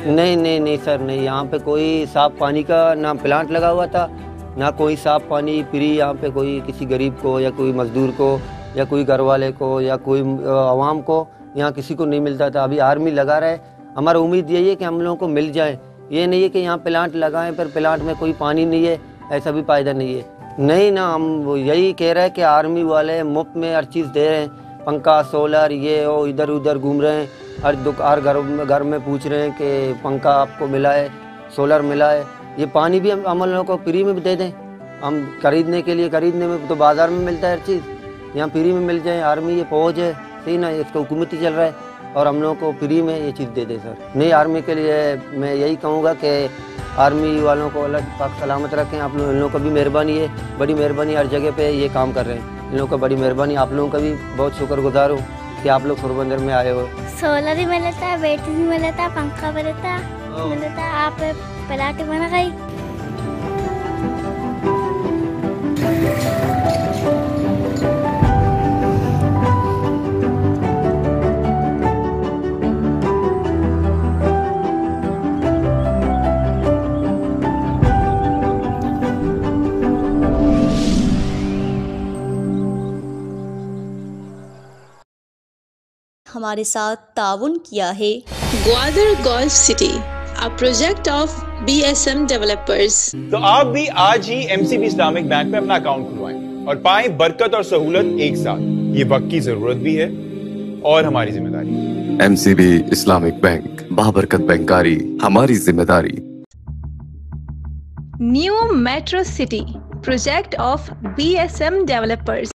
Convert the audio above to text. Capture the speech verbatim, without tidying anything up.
नहीं नहीं नहीं सर, नहीं, यहाँ पे कोई साफ पानी का ना प्लांट लगा हुआ था, ना कोई साफ पानी फ्री यहाँ पे कोई किसी गरीब को या कोई मजदूर को या कोई घर वाले को या कोई आवाम को यहाँ किसी को नहीं मिलता था। अभी आर्मी लगा रहा है, हमारा उम्मीद यही है कि हम लोगों को मिल जाए। ये नहीं है कि यहाँ प्लांट लगाएं पर प्लांट में कोई पानी नहीं है, ऐसा भी फायदा नहीं है। नहीं ना, हम यही कह रहे हैं कि आर्मी वाले मुफ्त में हर चीज़ दे रहे हैं, पंखा सोलर ये वो, इधर उधर घूम रहे हैं, हर दुकान घर घर में पूछ रहे हैं कि पंखा आपको मिला है, सोलर मिला है। ये पानी भी हम हम लोगों को फ्री में भी दे दें, हम खरीदने के लिए, खरीदने में तो बाज़ार में मिलता है हर चीज़, यहाँ फ्री में मिल जाए। आर्मी ये फौज है, सही ना, इसका हुकूमत ही चल रहा है और हम लोगों को फ्री में ये चीज़ दे दे सर। नहीं, आर्मी के लिए मैं यही कहूँगा कि आर्मी वालों को अल्लाह पाक सलामत रखें। आप लोग, इन लोगों का भी मेहरबानी है, बड़ी मेहरबानी, हर जगह पे ये काम कर रहे हैं, इन लोगों का बड़ी मेहरबानी। आप लोगों का भी बहुत शुक्रगुजार हूँ कि आप लोग पोरबंदर में आए हो। सोलर ही मिलता है, बैटरी भी मिलता है, पंखा मिलता मिलता है, आप प्लाट बना गई। हमारे साथ ताउन किया है Gwadar golf city, a project of B S M developers. तो आप भी आज ही M C B Islamic bank में अपना अकाउंट खुलवाएं और पाएं बरकत और सहूलत एक साथ। ये वक्त की जरूरत भी है और हमारी जिम्मेदारी। M C B Islamic bank, बाबरकत बैंकारी हमारी जिम्मेदारी। New metro city, project of B S M developers.